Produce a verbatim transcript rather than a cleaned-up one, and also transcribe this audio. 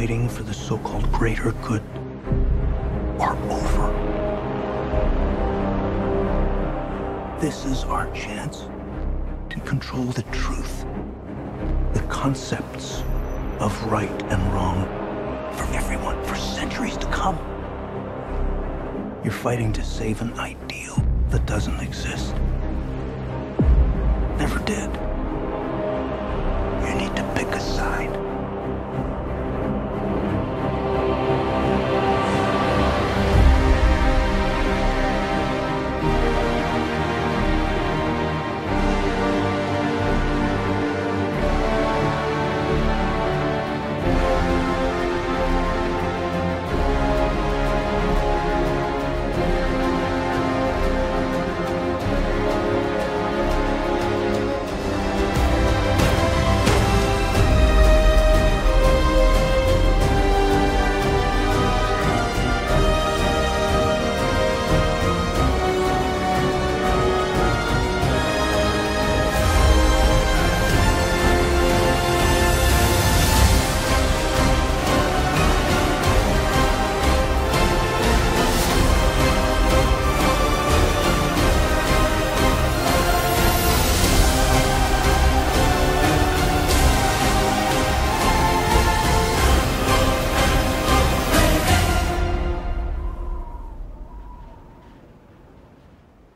fighting for the so-called greater good are over. This is our chance to control the truth, the concepts of right and wrong for everyone for centuries to come. You're fighting to save an ideal that doesn't exist. Never did. You need to pick a side.